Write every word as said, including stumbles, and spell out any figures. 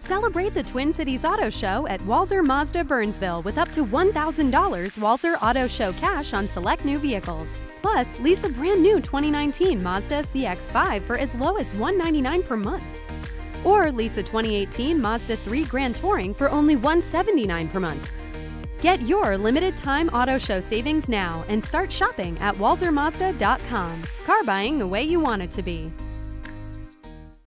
Celebrate the Twin Cities Auto Show at Walser Mazda Burnsville with up to one thousand dollars Walser Auto Show cash on select new vehicles. Plus, lease a brand new twenty nineteen Mazda C X five for as low as one hundred ninety-nine dollars per month. Or lease a twenty eighteen Mazda three Grand Touring for only one hundred seventy-nine dollars per month. Get your limited time auto show savings now and start shopping at walser mazda dot com. Car buying the way you want it to be.